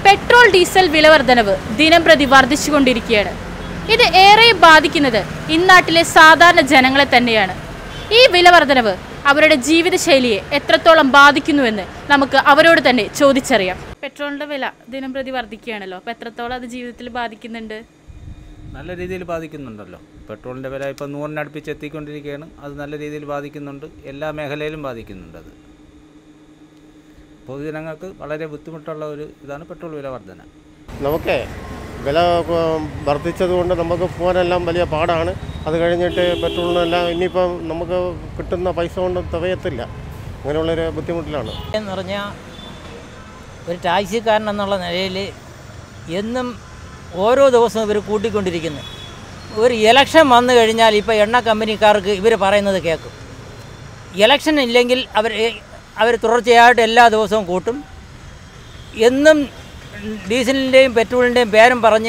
Petrol diesel വിലവർധനവ് ദിനംപ്രതി വർദ്ധിച്ചുകൊണ്ടിരിക്കുകയാണ്. ഇത് ഏറെ ബാധിക്കുന്നത് ഇന്നാട്ടിലെ സാധാരണ ജനങ്ങളെ തന്നെയാണ്. ഈ വിലവർധനവ് അവരുടെ ജീവിതശൈലിയെ എത്രത്തോളം ബാധിക്കുന്നുവെന്ന് നമുക്ക് അവരോട് തന്നെ ചോദിച്ചറിയാം. പെട്രോളിന്റെ വില ദിനംപ്രതി വർദ്ധിക്കുകയാണല്ലോ, അപ്പോൾ എത്രത്തോളം അത് ജീവിതത്തിൽ ബാധിക്കുന്നുണ്ട്? നല്ല രീതിയിൽ ബാധിക്കുന്നുണ്ടല്ലോ. പെട്രോളിൻ്റെ വില ഇപ്പോൾ 100 അടുപ്പിച്ച് എത്തിക്കൊണ്ടിരിക്കുകയാണ്. അത് നല്ല രീതിയിൽ ബാധിക്കുന്നുണ്ട്. എല്ലാ മേഖലയിലും ബാധിക്കുന്നുണ്ട്. അത് പൊതുജനങ്ങൾക്ക് വളരെ ബുദ്ധിമുട്ടുള്ള ഒരു ഇതാണ് പെട്രോൾ വില വർധന. നമുക്ക് വില വർദ്ധിച്ചതുകൊണ്ട് നമുക്ക് പോകാനെല്ലാം വലിയ പാടാണ്. അത് കഴിഞ്ഞിട്ട് പെട്രോളിനെല്ലാം ഇനിയിപ്പം നമുക്ക് കിട്ടുന്ന പൈസ കൊണ്ട് തികയത്തില്ല. അങ്ങനെയുള്ളൊരു ബുദ്ധിമുട്ടിലാണ്. എന്ന് പറഞ്ഞാൽ ഒരു ടാക്സിക്കാരൻ എന്നുള്ള നിലയിൽ എന്നും ഓരോ ദിവസവും ഇവർ കൂട്ടിക്കൊണ്ടിരിക്കുന്നു. ഒരു ഇലക്ഷൻ വന്നു കഴിഞ്ഞാൽ ഇപ്പോൾ എണ്ണ കമ്പനിക്കാർക്ക് ഇവർ പറയുന്നത് കേൾക്കും. ഇലക്ഷൻ ഇല്ലെങ്കിൽ അവർ തുടർച്ചയായിട്ട് എല്ലാ ദിവസവും കൂട്ടും. എന്നും ഡീസലിൻ്റെയും പെട്രോളിൻ്റെയും പേരും പറഞ്ഞ്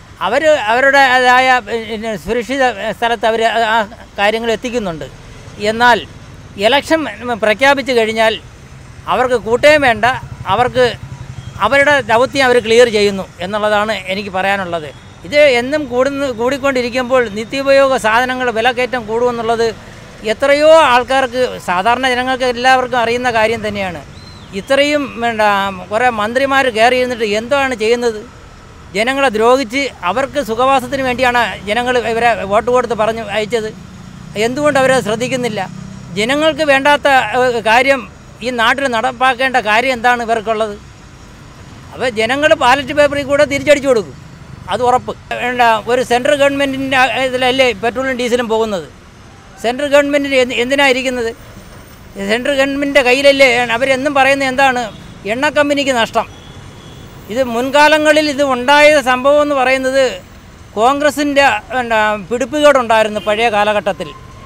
അവരുടേതായ സുരക്ഷിത സ്ഥലത്ത് അവർ ആ കാര്യങ്ങൾ എത്തിക്കുന്നുണ്ട്. എന്നാൽ ഇലക്ഷൻ പ്രഖ്യാപിച്ചു കഴിഞ്ഞാൽ അവർക്ക് കൂട്ടുകയും വേണ്ട, അവർക്ക് അവരുടെ ദൗത്യം അവർ ക്ലിയർ ചെയ്യുന്നു എന്നുള്ളതാണ് എനിക്ക് പറയാനുള്ളത്. ഇത് എന്നും കൂടിക്കൊണ്ടിരിക്കുമ്പോൾ നിത്യോപയോഗ സാധനങ്ങൾ വിലക്കയറ്റം കൂടുമെന്നുള്ളത് എത്രയോ ആൾക്കാർക്ക്, സാധാരണ ജനങ്ങൾക്ക് എല്ലാവർക്കും അറിയുന്ന കാര്യം തന്നെയാണ്. ഇത്രയും കുറേ മന്ത്രിമാർ കയറി ഇരുന്നിട്ട് എന്താണ് ചെയ്യുന്നത്? ജനങ്ങളെ ദ്രോഹിച്ച് അവർക്ക് സുഖവാസത്തിന് വേണ്ടിയാണ് ജനങ്ങൾ ഇവരെ വോട്ട് കൊടുത്ത് പറഞ്ഞു അയച്ചത്. എന്തുകൊണ്ട് അവരെ ശ്രദ്ധിക്കുന്നില്ല? ജനങ്ങൾക്ക് വേണ്ടാത്ത കാര്യം ഈ നാട്ടിൽ നടപ്പാക്കേണ്ട കാര്യം എന്താണ് ഇവർക്കുള്ളത്? അപ്പോൾ ജനങ്ങൾ ബാലറ്റ് പേപ്പറിൽ കൂടെ തിരിച്ചടിച്ചു കൊടുക്കും, അത് ഉറപ്പ്. ഒരു സെൻട്രൽ ഗവൺമെൻറ്റിൻ്റെ ഇതിലല്ലേ പെട്രോളും ഡീസലും പോകുന്നത്. സെൻട്രൽ ഗവൺമെൻറ്റിന് എന്തിനാണ് ഇരിക്കുന്നത്? സെൻട്രൽ ഗവൺമെൻറ്റിൻ്റെ കയ്യിലല്ലേ. അവരെന്നും പറയുന്നത് എന്താണ്? എണ്ണ കമ്പനിക്ക് നഷ്ടം. ഇത് മുൻകാലങ്ങളിൽ ഇത് ഉണ്ടായ സംഭവം എന്ന് പറയുന്നത് കോൺഗ്രസിൻ്റെ പിടിപ്പുകേടുണ്ടായിരുന്നു. പഴയ കാലഘട്ടത്തിൽ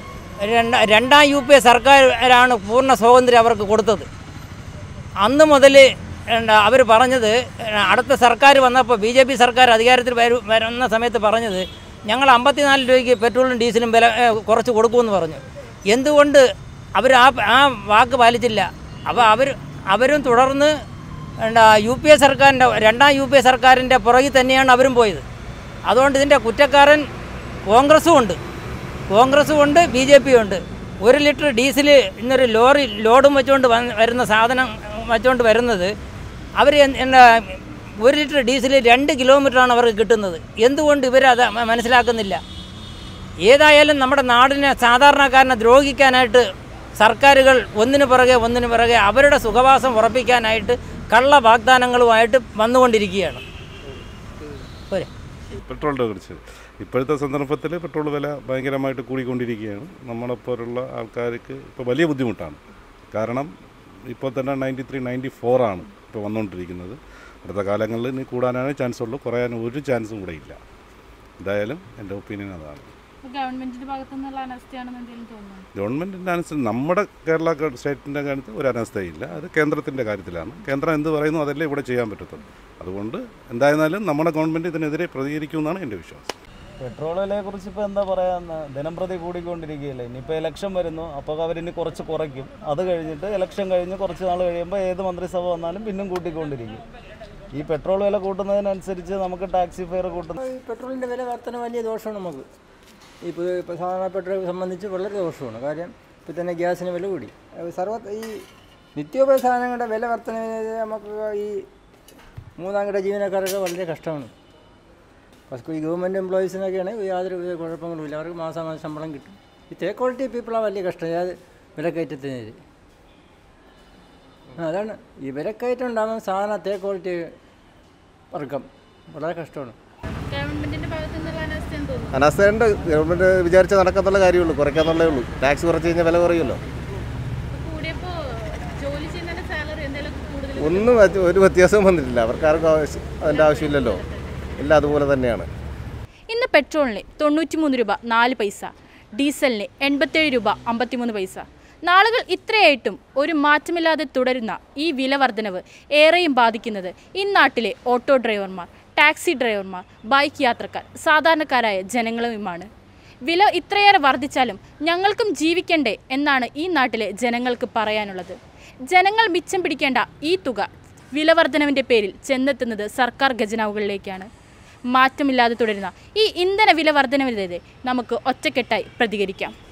രണ്ടാം UPA സർക്കാരാണ് പൂർണ്ണ സ്വാതന്ത്ര്യം അവർക്ക് കൊടുത്തത്. അന്ന് മുതൽ അവർ പറഞ്ഞത്, അടുത്ത സർക്കാർ വന്നപ്പോൾ BJP സർക്കാർ അധികാരത്തിൽ വരുന്ന സമയത്ത് പറഞ്ഞത് ഞങ്ങൾ 54 രൂപയ്ക്ക് പെട്രോളും ഡീസലും വില കുറച്ച് കൊടുക്കുമെന്ന് പറഞ്ഞു. എന്തുകൊണ്ട് അവർ ആ വാക്ക് പാലിച്ചില്ല? അപ്പോൾ അവരും തുടർന്ന് UPA സർക്കാരിൻ്റെ രണ്ടാം UPA സർക്കാരിൻ്റെ പുറകിൽ തന്നെയാണ് അവരും പോയത്. അതുകൊണ്ട് ഇതിൻ്റെ കുറ്റക്കാരൻ കോൺഗ്രസും ഉണ്ട്, BJP ഉണ്ട്. 1 ലിറ്റർ ഡീസൽ ഇന്നൊരു ലോറി ലോഡും വെച്ചുകൊണ്ട് വരുന്ന സാധനം വെച്ചുകൊണ്ട് വരുന്നത്, അവർ 1 ലിറ്റർ ഡീസൽ 2 കിലോമീറ്ററാണ് അവർക്ക് കിട്ടുന്നത്. എന്തുകൊണ്ട് ഇവരത് മനസ്സിലാക്കുന്നില്ല? ഏതായാലും നമ്മുടെ നാടിനെ, സാധാരണക്കാരനെ ദ്രോഹിക്കാനായിട്ട് സർക്കാരുകൾ ഒന്നിനു പിറകെ അവരുടെ സുഖവാസം ഉറപ്പിക്കാനായിട്ട് കള്ള വാഗ്ദാനങ്ങളുമായിട്ട് വന്നുകൊണ്ടിരിക്കുകയാണ്. പെട്രോളിനെ കുറിച്ച് ഇപ്പോഴത്തെ സന്ദർഭത്തിൽ പെട്രോൾ വില ഭയങ്കരമായിട്ട് കൂടിക്കൊണ്ടിരിക്കുകയാണ്. നമ്മളെപ്പോലുള്ള ആൾക്കാർക്ക് ഇപ്പോൾ വലിയ ബുദ്ധിമുട്ടാണ്. കാരണം ഇപ്പോൾ തന്നെ 93-94 ആണ് ഇപ്പോൾ വന്നുകൊണ്ടിരിക്കുന്നത്. അടുത്ത കാലങ്ങളിൽ ഇനി കൂടാനാണ് ചാൻസ് ഉള്ളൂ, കുറയാൻ ഒരു ചാൻസും കൂടെ ഇല്ല. എന്തായാലും എൻ്റെ ഒപ്പീനിയൻ അതാണ്. ഗവൺമെൻറ്റിൻ്റെ ഭാഗത്തുനിന്നുള്ള അനസ്ഥയാണെന്ന് എന്തെങ്കിലും തോന്നുന്നു? ഗവൺമെൻറ്റിൻ്റെ അനസ്ഥ നമ്മുടെ കേരള സ്റ്റേറ്റിൻ്റെ കാര്യത്തിൽ ഒരു അനസ്ഥയില്ല. അത് കേന്ദ്രത്തിൻ്റെ കാര്യത്തിലാണ്. കേന്ദ്രം എന്ത് പറയുന്നു അതല്ലേ ഇവിടെ ചെയ്യാൻ പറ്റത്തുള്ളൂ. അതുകൊണ്ട് എന്തായിരുന്നാലും നമ്മുടെ ഗവൺമെൻറ് ഇതിനെതിരെ പ്രതികരിക്കുമെന്നാണ് എൻ്റെ വിശ്വാസം. പെട്രോൾ വിലയെക്കുറിച്ച് ഇപ്പോൾ എന്താ പറയാന്ന്, ദിനംപ്രതി കൂടിക്കൊണ്ടിരിക്കുകയല്ലേ. ഇനിയിപ്പോൾ ഇലക്ഷൻ വരുന്നു, അപ്പോൾ അവരിനി കുറച്ച് കുറയ്ക്കും. അത് കഴിഞ്ഞിട്ട് ഇലക്ഷൻ കഴിഞ്ഞ് കുറച്ച് നാൾ കഴിയുമ്പോൾ ഏത് മന്ത്രിസഭ വന്നാലും പിന്നും കൂട്ടിക്കൊണ്ടിരിക്കും. ഈ പെട്രോൾ വില കൂട്ടുന്നതിനനുസരിച്ച് നമുക്ക് ടാക്സി ഫെയർ കൂട്ടുന്നത്. ഈ പെട്രോളിൻ്റെ വില വർധന വലിയ ദോഷമാണ് നമുക്ക്. ഇപ്പോൾ സാധാരണ പെട്രോൾ സംബന്ധിച്ച് വളരെ ദോഷമാണ്. കാര്യം ഇപ്പോൾ തന്നെ ഗ്യാസിന് വില കൂടി. ഈ നിത്യോപയോഗ സാധനങ്ങളുടെ വില വർധന നമുക്ക് ഈ മൂന്നാംകിട ജീവനക്കാരൊക്കെ വളരെ കഷ്ടമാണ്. പക്ഷേ ഈ ഗവൺമെൻറ് എംപ്ലോയീസിനൊക്കെയാണ് യാതൊരു കുഴപ്പങ്ങളുമില്ല, അവർക്ക് മാസാമാസം ശമ്പളം കിട്ടും. ഈ തേ ക്വാളിറ്റി പീപ്പിളാണ് വലിയ കഷ്ടം വിലക്കയറ്റത്തിനെതിരെ. അതാണ് ഈ വിലക്കയറ്റം ഉണ്ടാകുന്ന സാധാരണ തേ ക്വാളിറ്റി വർക്കം വളരെ കഷ്ടമാണ്. അനസ്ഥയുണ്ട്. ഗവൺമെൻറ് വിചാരിച്ചാൽ നടക്കാന്നുള്ള കാര്യമുള്ളൂ, കുറയ്ക്കാന്നുള്ളേ ഉള്ളൂ. ടാക്സ് കുറച്ച് കഴിഞ്ഞാൽ വില കുറയുമല്ലോ. ഒന്നും ഒരു വ്യത്യാസവും വന്നിട്ടില്ല. അവർക്കാർക്കും അതിൻ്റെ ആവശ്യമില്ലല്ലോ, എല്ലാം അതുപോലെ തന്നെയാണ്. ഇന്ന് പെട്രോളിന് 93 രൂപ 4 പൈസ, ഡീസലിന് 87 രൂപ 53 പൈസ. നാളുകൾ ഇത്രയായിട്ടും ഒരു മാറ്റമില്ലാതെ തുടരുന്ന ഈ വില വർധനവ് ഏറെയും ബാധിക്കുന്നത് ഇന്നാട്ടിലെ ഓട്ടോ ഡ്രൈവർമാർ, ടാക്സി ഡ്രൈവർമാർ, ബൈക്ക് യാത്രക്കാർ, സാധാരണക്കാരായ ജനങ്ങളുമാണ്. വില ഇത്രയേറെ വർദ്ധിച്ചാലും ഞങ്ങൾക്കും ജീവിക്കണ്ടേ എന്നാണ് ഈ നാട്ടിലെ ജനങ്ങൾക്ക് പറയാനുള്ളത്. ജനങ്ങൾ മിച്ചം പിടിക്കേണ്ട ഈ തുക വിലവർധനവിൻ്റെ പേരിൽ ചെന്നെത്തുന്നത് സർക്കാർ ഖജനാവുകളിലേക്കാണ്. മാറ്റമില്ലാതെ തുടരുന്ന ഈ ഇന്ധന വില വർധനവിനെതിരെ നമുക്ക് ഒറ്റക്കെട്ടായി പ്രതികരിക്കാം.